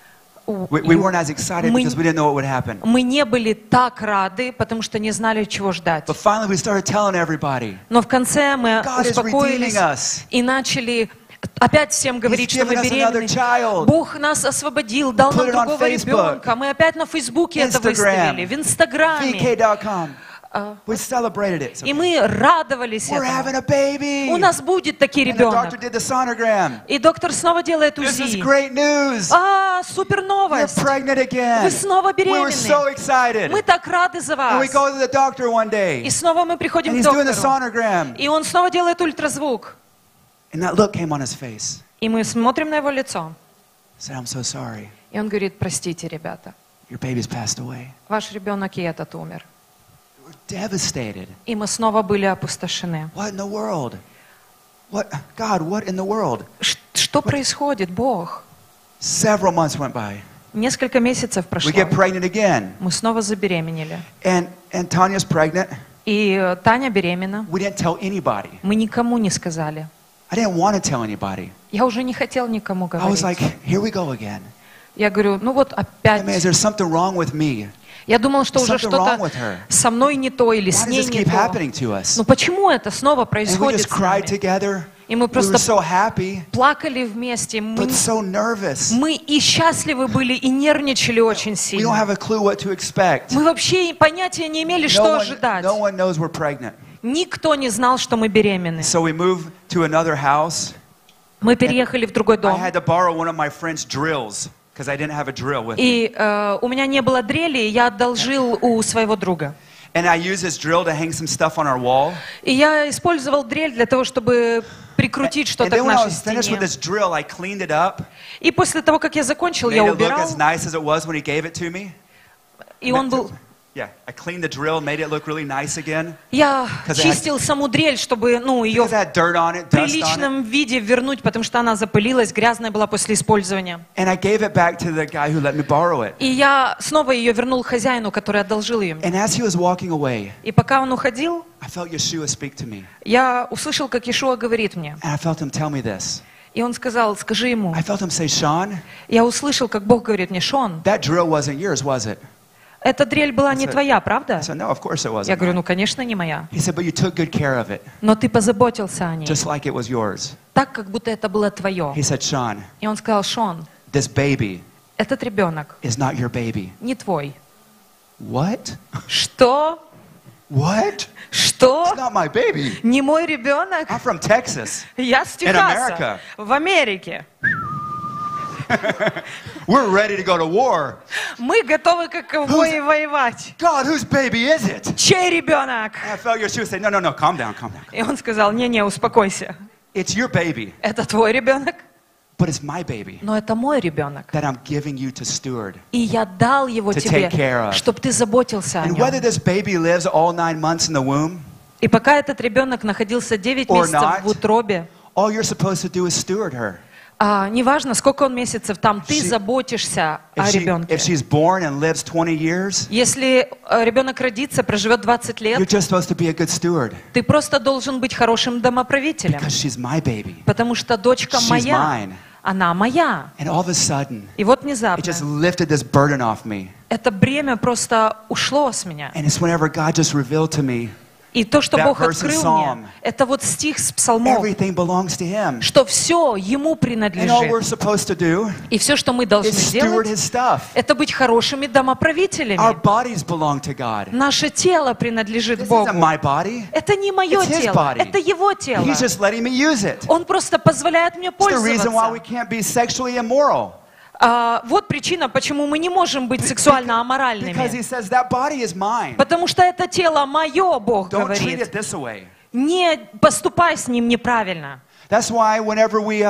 We weren't as excited Мы- because we didn't know what would happen. мы не были так рады, потому что не знали, чего ждать. But finally, we started telling everybody, Но в конце мы God is успокоились redeeming us. и начали опять всем говорить, He's что мы given us another беременны. child. Бог нас освободил, дал нам Put it on другого Facebook, ребенка. Мы опять на Фейсбуке это Instagram, выставили, в Инстаграме. VK.com. We celebrated it. И мы радовались We're having этому. a baby. У нас будет таки And the doctor ребенок. did the sonogram. И доктор снова делает This is УЗИ. great news. Супер You're новость. pregnant again. Вы снова We were беременны. so excited. Мы так рады за And we вас. go to the doctor one day. И снова мы приходим And к he's doing the доктору. sonogram. И он снова делает ультразвук. And that look came on his face. И мы смотрим на его лицо. He said, I'm so sorry. И он говорит: простите, ребята, Your baby's passed away. ваш ребенок и этот умер. We're devastated. И мы снова были опустошены. What in the world? What, God, what in the world? Что происходит, Бог? Several months went by. Несколько месяцев We прошло. get pregnant again. Мы снова забеременели. And Tanya's pregnant. И Таня беременна. We didn't tell anybody. Мы никому не сказали. I didn't want to tell anybody. Я уже не хотел никому I was like, говорить. here we go again. Я говорю: ну вот I опять. mean, is there something wrong with me? Я думал, что уже something wrong что-то with her? со мной не то или Why с does ней this не keep то. happening to us? Ну почему это снова And we происходит just с cried нами? together. И мы We were просто so happy, плакали вместе. but so nervous. Мы и счастливы были, и нервничали очень We don't сильно. have a clue what to expect. Мы вообще понятия не имели, что ожидать. No one knows we're pregnant. Никто не знал, что мы беременны. So we moved to another house. Мы переехали в другой I дом. had to borrow one of my friend's drills because I didn't have a drill with me. И у меня не было дрели, я одолжил у своего друга. And I used this drill to hang some stuff on our wall. И я использовал дрель для того, чтобы прикрутить And что-то then к when I нашей was finished with стене. this drill, I cleaned it up, И после того, как я закончил, made я it look убирал. as nice as it was when he gave it to me. И он был... Yeah, I cleaned the drill, made it look really nice again. Я 'Cause I had- чистил саму дрель, чтобы ее Because it had dirt on it, в dust on it. приличном виде вернуть, потому что она запылилась, грязная была после использования. And I gave it back to the guy who let me borrow it. И я снова ее вернул хозяину, который одолжил ее мне. And as he was walking away, И пока он уходил, I felt Yeshua speak to me. я услышал, как Иешуа говорит мне. And I felt him tell me this. И он сказал: скажи ему. I felt him say, Sean, Я услышал, как Бог говорит мне: Шон, that drill wasn't yours, was it? эта дрель была не That's right. твоя, правда? I said, no, of course it wasn't. Я говорю: mine." ну, конечно, не моя. He said, but you took good care of it, Но ты позаботился о ней, just like it was yours. так, как будто это было твое. He said, Sean, И он сказал: Шон, this baby этот ребенок is not your baby. не твой. What? Что? What? Что? It's not my baby. Не мой ребенок? I'm from Texas. Я с In America. Техаса, в Америке. We're ready to go to war. Мы готовы как ковбои воевать. God, whose baby is it? Чей ребенок? And I felt Yeshua say, no, calm down, calm down. И он сказал: не, успокойся. It's your baby, Это твой ребенок, but it's my baby но это мой ребенок. that I'm giving you to steward. И я дал его To тебе, take care of. чтобы ты заботился о And whether нем. this baby lives all 9 months in the womb, И пока этот ребенок находился 9 Or месяцев not. в утробе, all you're supposed to do is steward her. Неважно, сколько он месяцев там, ты She- заботишься о ребенке. If she's born and lives 20 years, Если ребенок родится, проживет 20 you're лет, just supposed to be a good steward ты просто должен быть хорошим домоправителем, because she's my baby. потому что дочка She's моя, mine. она моя. And all of a sudden, И вот it внезапно just lifted this burden off me. это бремя просто ушло с меня. And it's whenever God just revealed to me, И то, что that Бог verse in открыл Psalm. мне, это вот стих с псалмов, everything belongs to Him. что все Ему And all we're принадлежит. supposed to do И все, что мы должны is steward His делать, stuff. это быть хорошими Our домоправителями. bodies belong to God. Наше тело принадлежит This isn't Богу. my body. Это не мое It's His тело, body. это Его тело. He's just letting me use it. Он просто позволяет мне It's the reason why we пользоваться. can't be sexually immoral. Вот причина, почему мы не можем быть сексуально Because аморальными. He says that body is mine. Потому что это тело мое, Бог Don't treat говорит. it this way. Не поступай с ним неправильно. That's why whenever we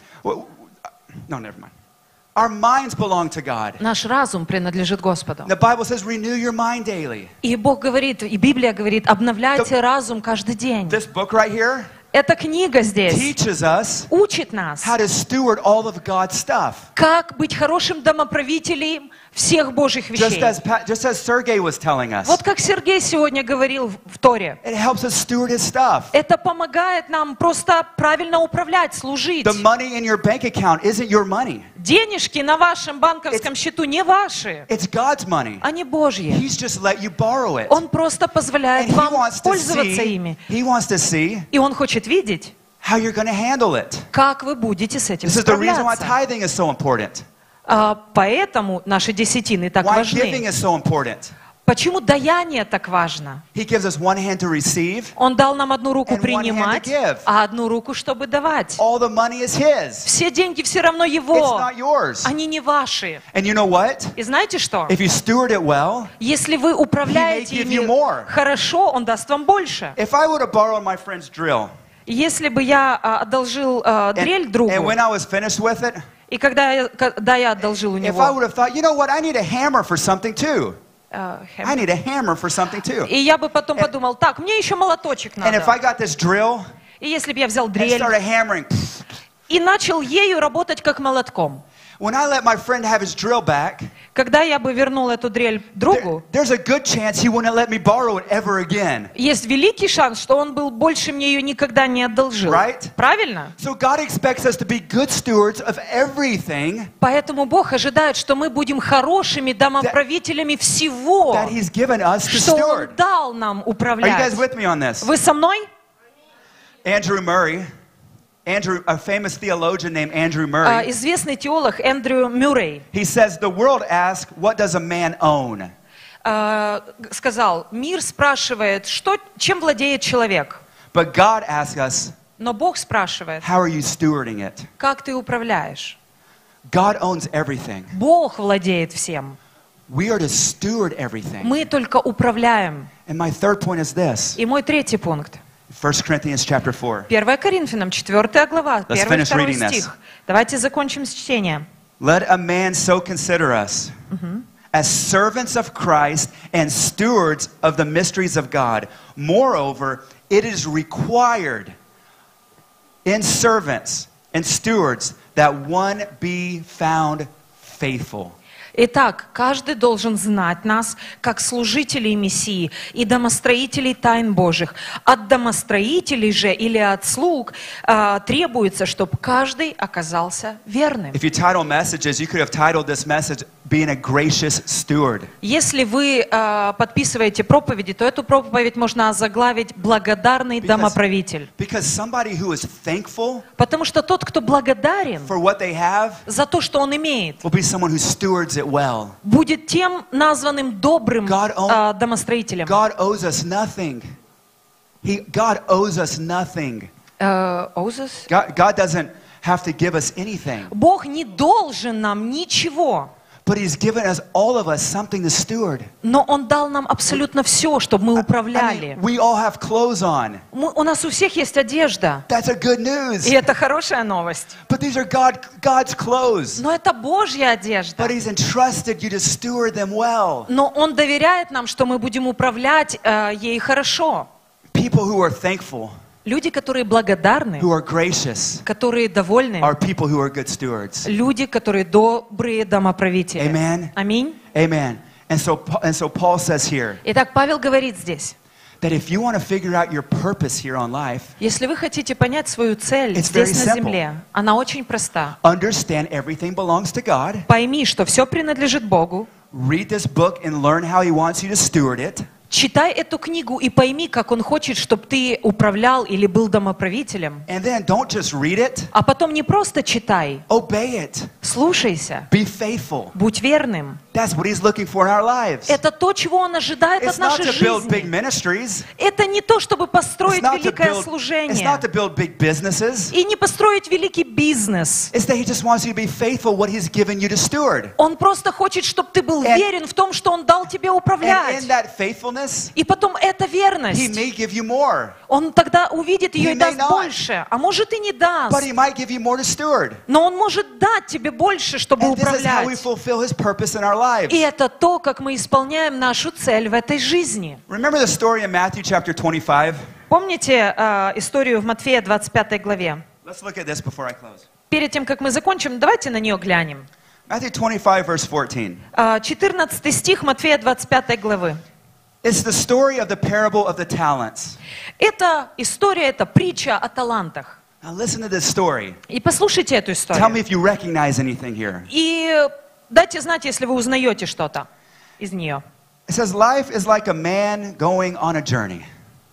no, never mind. Our minds belong to God. Наш разум принадлежит Господу. The Bible says renew your mind daily. И Бог говорит, и Библия говорит, обновляйте разум каждый день. This book right here Эта книга здесь teaches us учит нас, how to steward all of God's stuff. как быть хорошим домоправителем всех Божьих вещей. Just as Sergey was telling us. Вот как Сергей сегодня говорил в Торе. It helps us steward his stuff. Это помогает нам просто правильно управлять, служить. The money in your bank account isn't your money. Денежки на вашем банковском счету не ваши, It's God's money. они Божьи. He's just let you borrow it. Он просто And позволяет he вам wants to пользоваться see, ими. he wants to see И Он хочет видеть, how you're going to handle it. как вы будете с этим This is the reason why справляться. tithing is so important. Поэтому наши десятины так Why giving важны. is so important. Почему даяние так важно? He gives us one hand to receive. Он дал нам одну руку And one hand to принимать, give. а одну руку, чтобы давать. All the money is his. Все деньги все равно It's Его, not yours. они не ваши. And you know what? И знаете что? If you steward it well, Если вы управляете He may give you ими more. хорошо, Он даст вам больше. if I would have borrowed my friend's drill, Если бы я одолжил дрель другу, and when I was finished with it, и когда я одолжил у if I него, would have thought, you know what, I need a hammer for something too. I need a hammer for something too. и я бы потом подумал, так, мне еще молоточек And if I надо. got this drill И если бы я взял and дрель started hammering, и начал ею работать как молотком, when I let my friend have his drill back, когда я бы вернул эту дрель другу, there's a good chance he wouldn't let me borrow it ever again. есть великий шанс, что он был больше мне ее никогда не одолжил. Right? Правильно? So God expects us to be good stewards of everything Поэтому Бог ожидает, что мы будем хорошими домоправителями всего, that He's given us to что Он steward. дал нам Are you управлять. guys with me on this? Вы со мной? Andrew Murray, a famous theologian named Andrew Murray, Известный теолог Эндрю Мюррей he says, the world asks, what does a man own? сказал, мир спрашивает, чем владеет человек? But God asks us, Но Бог спрашивает, how are you stewarding it? как ты управляешь? God owns everything. Бог владеет всем. We are to steward everything. Мы только управляем. And my third point is this. И мой третий пункт. 1 Corinthians chapter 4. 1 Коринфянам, 4 глава, Let's 1 finish 2 reading this. стих. Давайте закончим с чтением. Let a man so consider us as servants of Christ and stewards of the mysteries of God. Moreover, it is required in servants and stewards that one be found faithful. Итак, каждый должен знать нас, как служителей Мессии и домостроителей тайн Божьих. От домостроителей же или от слуг требуется, чтобы каждый оказался верным. If you title messages, you could have titled this message, Being a Gracious Steward. Если вы подписываете проповеди, то эту проповедь можно озаглавить «Благодарный домоправитель». Because somebody who is thankful Потому что тот, кто благодарен for what they have за то, что он имеет, will be someone who stewards it well. будет тем названным добрым домостроителем. God owes us nothing. God owes us nothing. Озас? God doesn't have to give us anything. Бог не должен нам ничего, But He's given us, all of us, something to steward. но Он дал нам абсолютно все, чтобы мы I управляли. mean, we all have clothes on. У нас у всех есть одежда, That's a good news. и это хорошая новость. But these are God's clothes. Но это Божья одежда. But He's entrusted you to steward them well. Но Он доверяет нам, что мы будем управлять ей хорошо. People who are thankful Люди, которые благодарны, who are gracious, которые довольны, are people who are good stewards. люди, которые добрые домоправители. Amen. Аминь. Amen. And so Paul says here Итак, Павел говорит здесь, that if you want to figure out your purpose here on life, если вы хотите понять свою цель It's здесь very на simple. земле, она очень проста. understand everything belongs to God. Пойми, что все принадлежит Богу. Read this book and learn how he wants you to steward it. Читай эту книгу и пойми, как Он хочет, чтобы ты управлял или был домоправителем. And then don't just read it, А потом не просто читай, obey it. слушайся, Be faithful. будь верным. That's what he's looking for in our lives. Это то, чего Он ожидает It's от not нашей to build big жизни. ministries. Это не то, чтобы It's построить not to великое build, it's служение not to build big businesses. и не построить великий бизнес. It's that he just wants you to be faithful what he's given you to steward. Он просто хочет, чтобы ты был And- верен в том, что Он дал тебе And in управлять. that faithfulness, И потом эта he верность, may give you more, Он тогда увидит ее He и may даст not. больше, а может и не даст. but he might give you more to steward. Но Он может дать тебе больше, чтобы And this is how we управлять. fulfill his purpose in our lives. И это то, как мы исполняем нашу цель в этой жизни. Remember the story in Matthew chapter 25? Помните историю в Матфея 25 главе? Let's look at this before I close. Перед тем, как мы закончим, давайте на нее глянем. Matthew 25, verse 14. 14 стих Матфея 25 главы. It's the story of the parable of the talents. Это история, это притча о талантах. Now listen to this story. И послушайте эту Tell me историю. if you recognize anything here. И дайте знать, если вы узнаете что-то из нее. It says, life is like a man going on a journey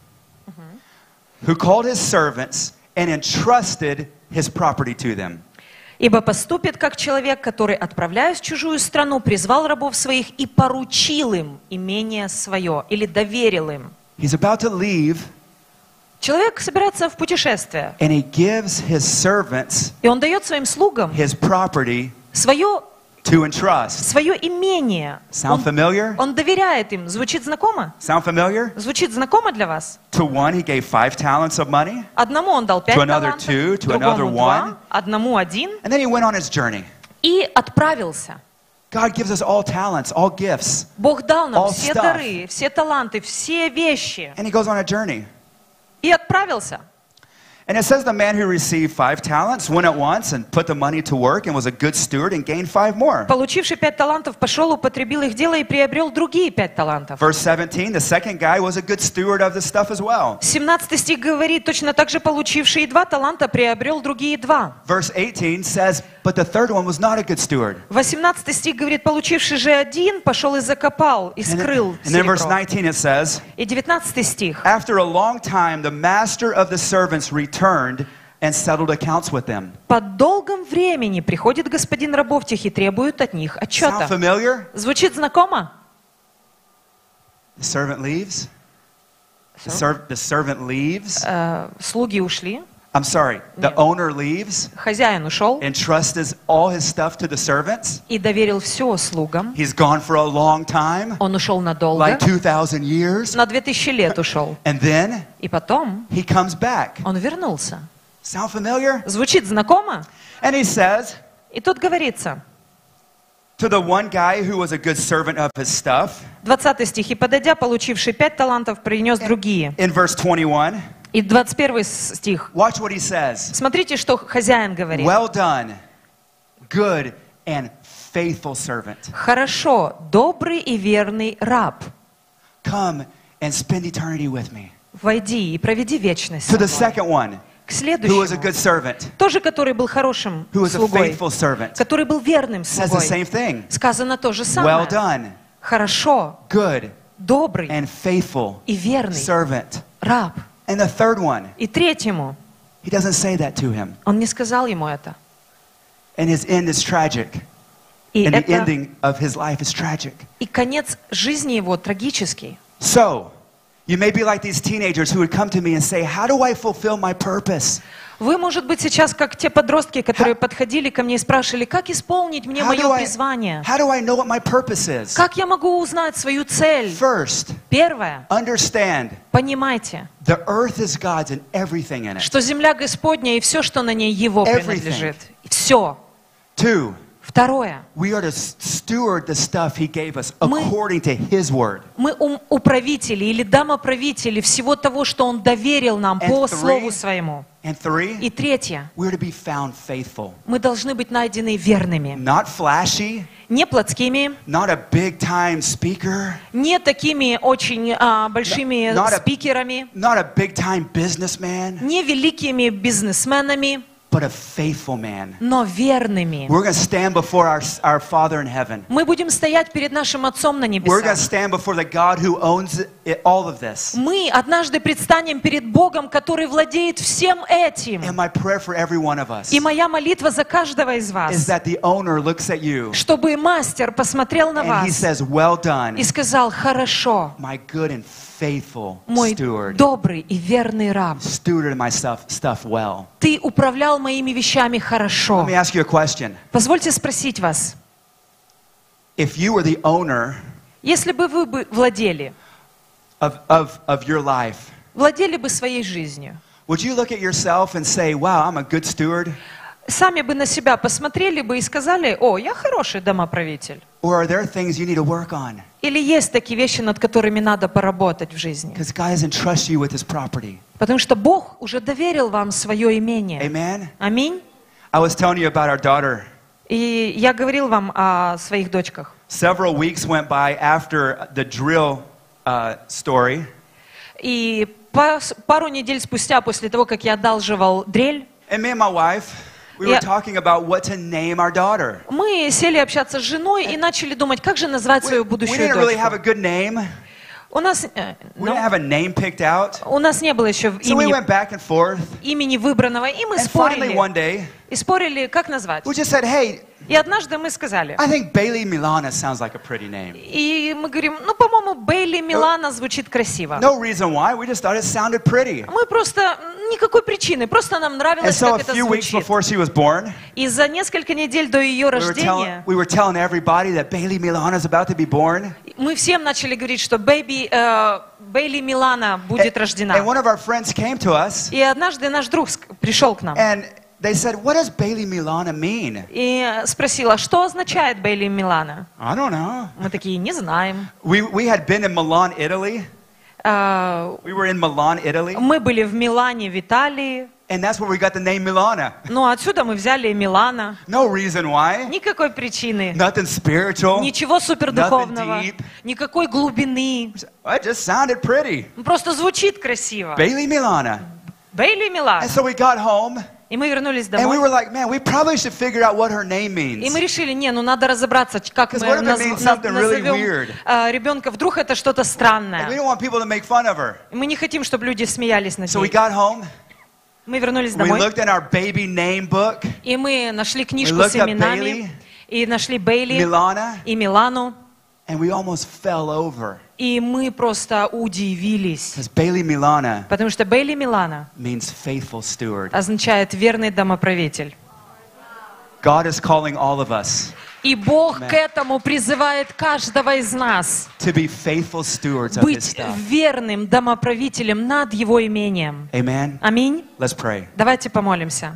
who called his servants and entrusted his property to them. «Ибо поступит, как человек, который, отправляясь в чужую страну, призвал рабов своих и поручил им имение свое, или доверил им». He's about to leave, Человек собирается в путешествие, and he gives his servants и он дает своим слугам his property свое to entrust. имение. Sound familiar? Он доверяет им. Звучит знакомо? Sound familiar? Звучит знакомо для вас? To one, he gave 5 talents of money, Одному он дал 5 To another талантов, 2, to another другому 1. 2, одному 1, and then he went on his journey. и отправился. God gives us all talents, all gifts, Бог дал нам All все stuff. дары, все таланты, все вещи. and he goes on a journey. И отправился. And it says the man who received 5 talents went at once and put the money to work and was a good steward and gained 5 more. Получивший 5 талантов, пошел, употребил их дело и приобрел другие 5 талантов. Verse 17, the second guy was a good steward of the stuff as well. 17 стих говорит, точно так же получивший 2 таланта, приобрел другие 2. Verse 18 says, but the third one was not a good steward. 18 стих говорит, получивший же 1, пошел и закопал, и скрыл And then verse серебро. 19 it says, И 19 стих. after a long time, the master of the servants returned and settled accounts with them. По долгом времени приходит господин рабов тех и требует от них Sound отчета. familiar? Звучит знакомо? The servant leaves. The servant leaves. Слуги ушли, I'm sorry. The Нет. owner leaves. хозяин ушел Entrusts all his stuff to the servants. и доверил все слугам. He's gone for a long time, Он ушел надолго, like 2,000 years. на 2000 лет ушел. And then И потом he comes back. он вернулся. Sound familiar? Звучит знакомо? And he says И тут говорится, to the one guy who was a good servant of his stuff, 20 стих, «И подойдя, получивший 5 талантов, принес другие». in verse 21, И 21 стих. watch what he says. Смотрите, что хозяин говорит. Well done, good and faithful servant. «Хорошо, добрый и верный раб, Come and spend eternity with me. войди и проведи вечность To со the мной». second one, К who was a good следующему, servant, тоже который был хорошим who was a слугой, faithful servant, который был верным says the слугой, same thing. сказано то же Well самое. done, Хорошо, good добрый and faithful и верный servant. раб. And the third one, И третьему, he doesn't say that to him. он не сказал ему это. And his end is tragic. И, And the это, ending of his life is tragic. и конец жизни его трагический. So, you may be like these teenagers who would come to me and say, how do I fulfill my purpose? Вы, может быть, сейчас как те подростки, которые подходили ко мне и спрашивали, как исполнить мне How do мое I призвание? know what my purpose is? Как я могу узнать свою цель? First, Первое. understand Понимайте, the earth is God's and everything in it. что земля Господня и все, что на ней Его Everything. принадлежит. Все. Two, Второе. We are to steward the stuff He gave us Мы- according to His word. Мы управители или домоправители всего того, что Он доверил нам And по three. Слову Своему. And three, И третье. we're to be found faithful. Мы должны быть найдены верными. Not flashy, Не плотскими, not a big-time speaker, не такими очень большими Not a- спикерами, not a big-time businessman, не великими бизнесменами, but a faithful man. но верными. We're going to stand before our Father in heaven. Мы будем стоять перед нашим Отцом на We're going to небесах. stand before the God who owns all of this. Мы однажды предстанем перед Богом, который владеет всем этим. And my prayer for every one of us И моя молитва за каждого из is вас, that the owner looks at you чтобы мастер посмотрел на and he вас says, well done, и сказал: хорошо, my good and faithful мой steward. добрый и верный раб, Stewarded my stuff well. ты управлял моими вещами Let хорошо. me ask you a question. Позвольте спросить вас, If you were the owner если бы вы бы владели of your life, владели бы своей жизнью, would you look at yourself and say, wow, I'm a good steward? сами бы на себя посмотрели бы и сказали: о, я хороший домоправитель? Or are there things you need to work on? Или есть такие вещи, над которыми надо поработать в жизни? Because God doesn't trust you with His property. Потому что Бог уже доверил вам свое имение. Amen? Аминь. I was telling you about our daughter. И я говорил вам о своих дочках. Several weeks went by after the drill story. И пару недель спустя, после того, как я одалживал дрель, And me and my wife, we were Yeah. talking about what to name our daughter. мы сели общаться с женой и начали думать, как же назвать свою We будущую didn't really have a дочку. good name. У нас, We didn't have a name picked out. у нас не было еще So we went back and forth. имени выбранного, и мы And finally one спорили. day, И спорили, как назвать. we just said, hey, И однажды мы сказали, I think Bailey Milana sounds like a pretty name. и мы говорим, ну, по-моему, Бейли Милана звучит красиво. No reason why, we just thought it sounded pretty. Мы просто, никакой причины, просто нам And нравилось, so как a это few weeks звучит. before she was born, И за несколько недель до ее рождения we were telling everybody that Bailey Milana is about to be born. мы всем начали говорить, что Бейли Милана будет рождена. And one of our friends came to us И однажды наш друг пришел к нам and they said, what does Bailey Milana mean? и спросил, а что означает Бейли Милана? I don't know. Мы такие, не знаем. We had been in Milan, Italy. А, We were in Milan, Italy. Мы были в Милане, в Италии. And that's where we got the name Milana. Ну, отсюда мы взяли Милана. No reason why. Никакой причины. Nothing spiritual. Ничего супердуховного. Nothing deep. Никакой глубины. It just sounded pretty. Просто звучит красиво. Bailey Milana. Бейли Милана. And so we got home И мы вернулись and we домой. were like, man, we probably should figure out what her name И means. мы решили, не, ну надо разобраться, как Because мы what if it means something really weird? назовем ребенка. Вдруг это что-то And we странное. don't want people to make fun of her. Мы не хотим, чтобы люди смеялись над So we ней. got home. Мы вернулись We домой, looked in our baby name book. и мы нашли We книжку looked с up именами, Bailey, и нашли Бейли Milana, и Милану, and we almost fell over. и мы просто удивились. Because Bailey Milana Потому что Бейли Милана means faithful steward. означает верный домоправитель. God is calling all of us И Бог Amen. к этому призывает каждого из нас to be faithful stewards of His быть stuff. верным домоправителем над Его имением. Amen. Аминь. Let's pray. Давайте помолимся.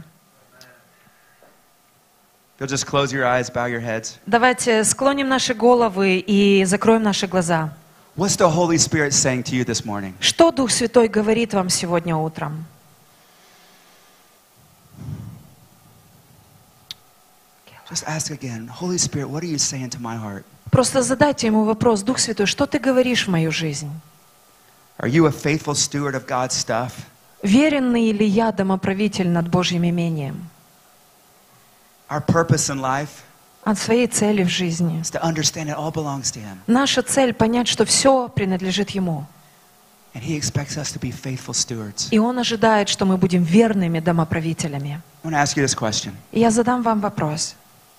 You'll just close your eyes, bow your heads. Давайте склоним наши головы и закроем наши глаза. What's the Holy Spirit saying to you this morning? Что Дух Святой говорит вам сегодня утром? Just ask again, Holy Spirit, what are you saying to my heart? Просто задайте Ему вопрос: Дух Святой, что Ты говоришь в мою жизнь? Are you a faithful steward of God's stuff? Веренный ли я домоправитель над Божьим имением? Our purpose in life От своей цели в жизни. is to understand it all belongs to Him. Наша цель — понять, что все принадлежит Ему. And He expects us to be faithful stewards. И Он ожидает, что мы будем верными домоправителями. I want to ask you this question. И я задам вам вопрос.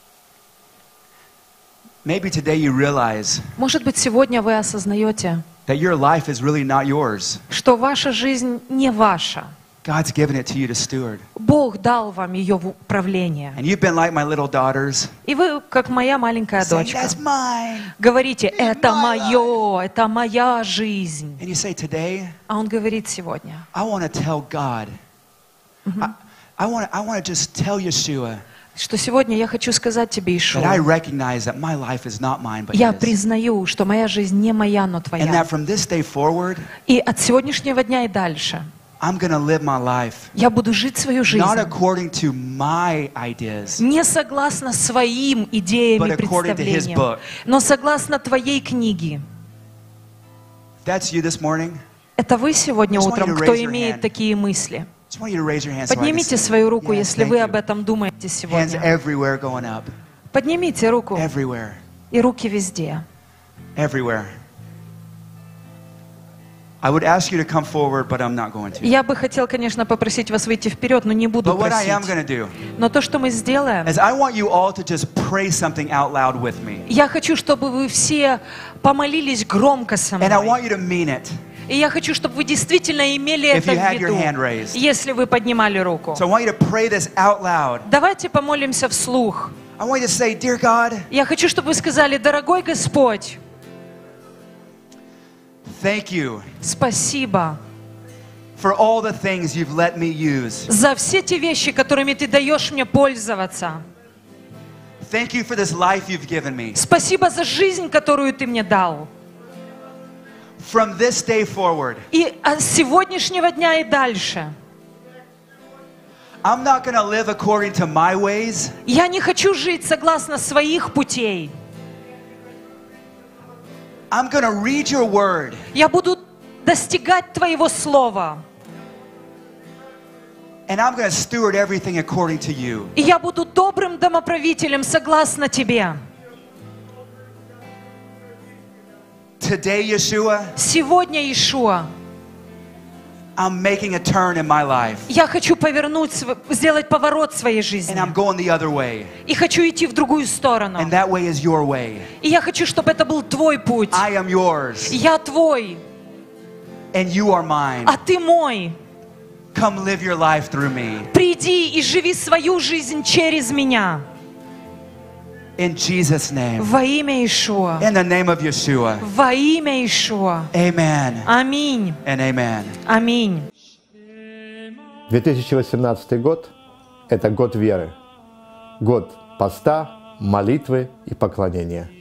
Maybe today you realize Может быть, сегодня вы осознаете, that your life is really not yours. что ваша жизнь не ваша. God's given it to you to steward. Бог дал вам ее в управление. And you've been like my little daughters. И вы, как моя маленькая Saying, дочка, that's mine. говорите: это мое, это моя жизнь. And you say, today, А Он говорит сегодня: I want to tell God. I want to just tell Yeshua что сегодня я хочу сказать тебе, that I Ишуа, recognize that my life is not mine, but я His. признаю, что моя жизнь не моя, но And твоя. that from this day forward, И от сегодняшнего дня и дальше I'm going to live my life я буду жить свою жизнь not according to my ideas, не согласно своим идеям but и according to His представлениям, book. но согласно твоей книге. If that's you this morning, Это вы сегодня I just want утром, you to кто raise your имеет hand. такие мысли? I just want you to raise your hand so I can Поднимите see. свою руку, Yes, если thank вы you. об этом думаете Hands сегодня. everywhere going up. Поднимите руку, Everywhere. и руки везде. Everywhere. I would ask you to come forward, but I'm not going to. Я бы хотел, конечно, попросить вас выйти вперед, но не буду But what I am просить. going to do Но то, что мы сделаем, is I want you all to just pray something out loud with me. я хочу, чтобы вы все помолились громко со And I want мной. you to mean it. И я хочу, чтобы вы действительно имели If это you в had your hand виду, raised. если вы поднимали руку. So I want you to pray this out loud. Давайте помолимся вслух. I want you to say, Dear God, Я хочу, чтобы вы сказали: дорогой Господь, thank you спасибо for all the things you've let me use. за все те вещи, которыми Ты даешь мне пользоваться. Thank you for this life you've given me. Спасибо за жизнь, которую Ты мне дал. From this day forward, И с сегодняшнего дня и дальше I'm not going to live according to my ways. я не хочу жить согласно своих путей. I'm going to read your word. Я буду достигать Твоего Слова. And I'm going to steward everything according to you. И я буду добрым домоправителем согласно Тебе. Today, Yeshua, Сегодня, Иешуа, I'm making a turn in my life. я хочу сделать поворот в своей And жизни. I'm going the other way. И хочу идти в другую сторону. And that way is your way. И я хочу, чтобы это был Твой путь. I am yours. Я Твой, And you are mine. а Ты мой. Come live your life through me. Приди и живи свою жизнь через меня. In Jesus' name. Во имя Иешуа. In the name of Yeshua. Во имя Иешуа. Amen. Аминь. And amen. Аминь. 2018 год – это год веры, год поста, молитвы и поклонения.